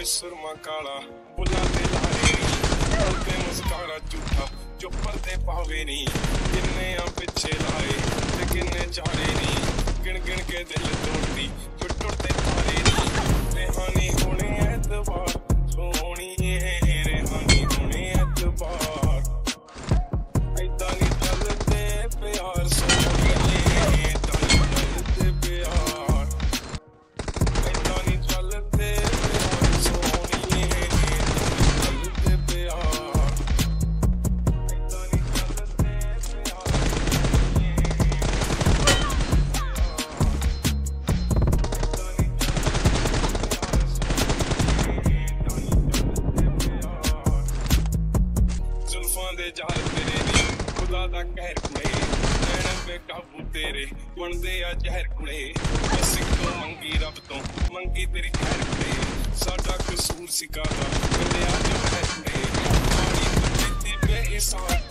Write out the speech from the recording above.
सुरमा काला बुला ते लारे नी ते मुस्कारा झूठा जो पर्दे पावे नी किन्ने आ पिछे लाए ते किन्ने चारे नी गिन गिन के दिल तोड़ती जो टुटते तारे नी रेहानी होने एतबार सोहनी रेहानी होने एतबार ऐदा नी चलते प्यार सोहनी ऐदा नी चलते प्यार ऐदा नी चलते जाल तेरे नी खुदा दा कहर कुड़े नैन बेकाबू तेरे बनदे आ जहर कुड़े बस इको मंगी रब तो मंगी तेरी खैर कुड़े साडा कसूर सिकादा कदे आ जहर कुड़े पानी ते बेहिसाब